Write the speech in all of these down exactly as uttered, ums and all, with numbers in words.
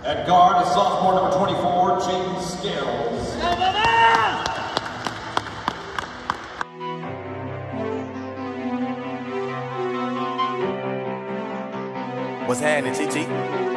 At guard is sophomore number twenty-four, James Scales. What's happening, T T?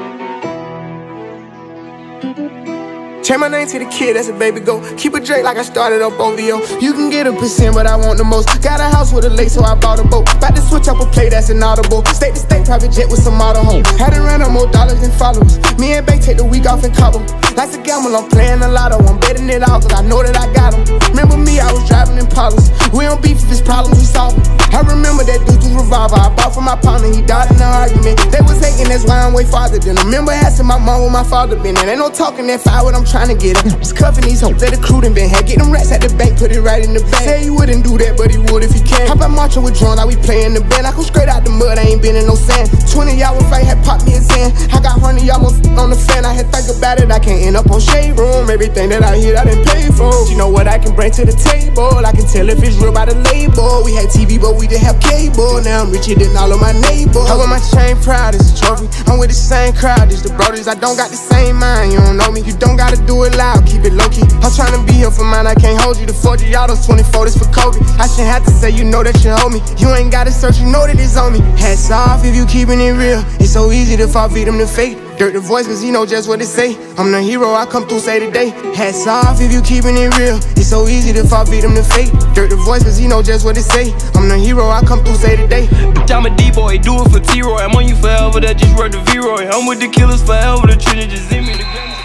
Change my name to the kid, that's a baby go. Keep it Drake like I started up O V O. You can get a percent, but I want the most. Got a house with a lake, so I bought a boat. About to switch up a play, that's an audible. State to state, private jet with some auto home. Had to run up more dollars than followers. Me and Bay take the week off in Cabo. Life's a gamble, I'm playing a lotto. I'm betting it all, cause I know that I got them. Remember me, I was driving Impalas. We don't beef if it's problems, we solve them. I remember that dude's revolver I bought from my partner, he died in the argument. They was hating, that's why I'm way farther than them. Remember asking my mom where my father been, and ain't no talking that fire what I'm trying to get at. Just cuffing these hoes that the crew done been had. Get them rats at the bank, put it right in the bank. Say he wouldn't do that, but he would if he can. How about marching with drones, like we playing the band? I come straight out the mud, I ain't been in no sand. twenty hour fight had popped me a ten. I got honey almost on the fan. I had think about it, I can't end up on shade room. Everything that I hear, I done paid for. You know what I can bring to the table? I can tell if it's real by the label. We had T V, but we didn't have cable. Now I'm richer than all of my neighbors. I wear my chain proud, it's a trophy. I'm with the same crowd, it's the brothers. I don't got the same mind, you don't know me. You don't gotta do it loud, keep it low key. I'm tryna be here for mine, I can't hold you. The four G autos, twenty-four, this for Kobe. I shouldn't have to say, you know that you owe me. You ain't gotta search, you know that it's on me. Hats off if you keeping it real. It's so easy to fall victim to fate. Dirt the voice, cause he know just what it say. I'm the hero, I come through, say today. Hats off if you keeping it real. It's so easy to fall victim to fate. Dirt the voice, cause he know just what it say. I'm the hero, I come through, say today. Bitch, I'm a D-boy, do it for T-Roy. I'm on you forever, that just wrote the V-Roy. I'm with the killers forever, the Trinity just in me, the